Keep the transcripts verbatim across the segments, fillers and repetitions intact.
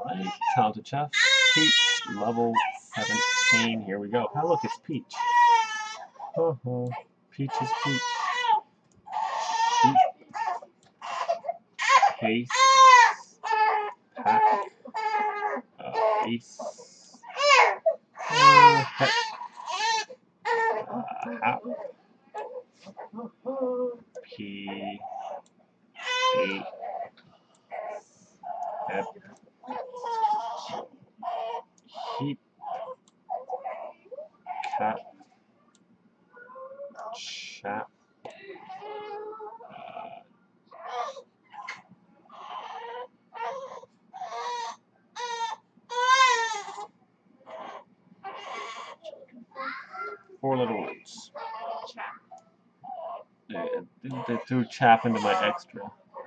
by Talented Chef Peach, level seventeen. Here we go. Oh, look, it's Peach. Oh, oh. Peach is Peach. Sheep. Pace. Pack. Uh, ace. Uh, heck. Uh, hap. P. Eight. Hep. Heap. Cap. Chap. Uh, four letter words. They, they threw chap into my extra.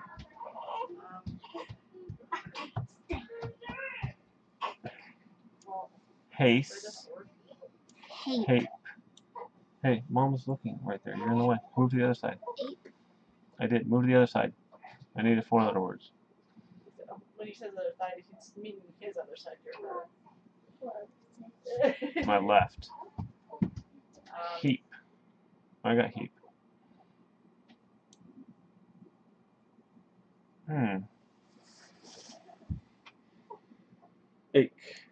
Haste. Hape. Hape. Hey, Mom's looking right there. You're in the way. Move to the other side. Ape. I did. Move to the other side. I needed four letter words. When he says the other side, he's meaning his other side. Your My left. um, Heap. I got heap. Hmm. Ache.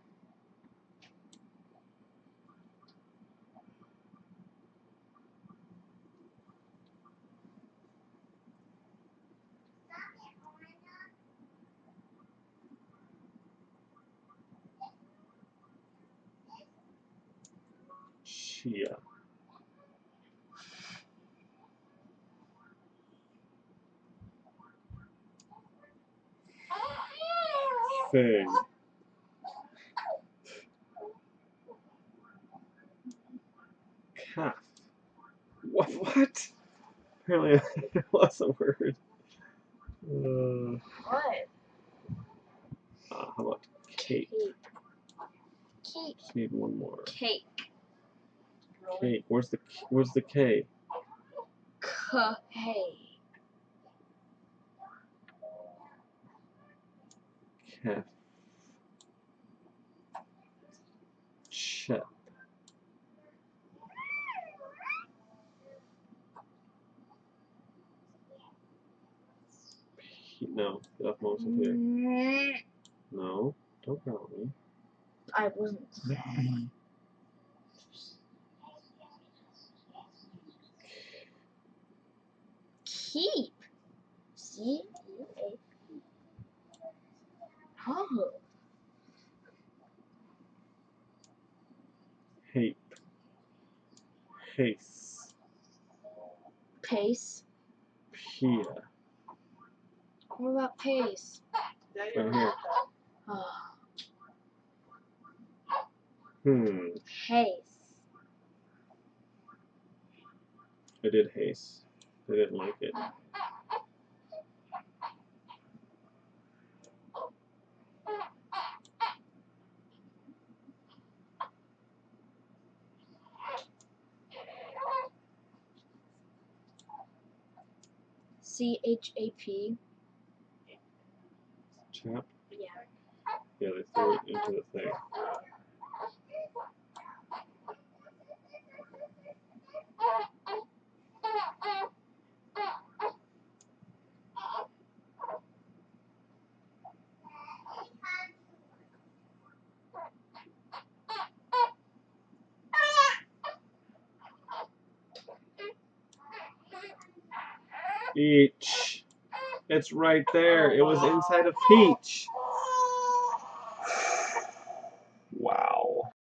Chia. Fig. Calf. What? What? Apparently it was a word. Uh, what? uh, how about cake? Cake. Just need one more. Cake. Really? Cake. Where's the Where's the K? K. Calf. Chep. No, get off Mom's computer. Mm, No, don't growl at me. I wasn't. Keep. C U A P. Oh. Hape. Haste. Pace. Pia. What about pace? Daddy Right already here. got that. Oh. Hmm. Pace. I did haste. I didn't like it. C H A P. Chap. Yeah. Yeah, they threw it into the thing. Peach. It's right there. It was inside of peach.